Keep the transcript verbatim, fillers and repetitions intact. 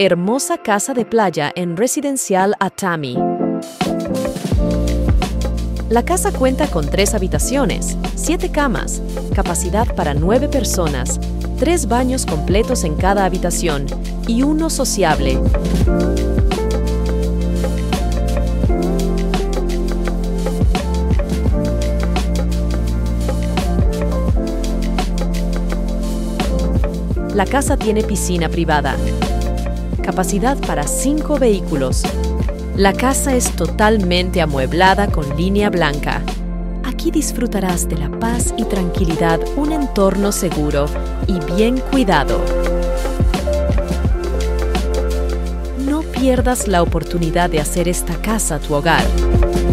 Hermosa casa de playa en Residencial Atami. La casa cuenta con tres habitaciones, siete camas, capacidad para nueve personas, tres baños completos en cada habitación y uno sociable. La casa tiene piscina privada. Capacidad para cinco vehículos. La casa es totalmente amueblada con línea blanca. Aquí disfrutarás de la paz y tranquilidad, un entorno seguro y bien cuidado. No pierdas la oportunidad de hacer esta casa tu hogar.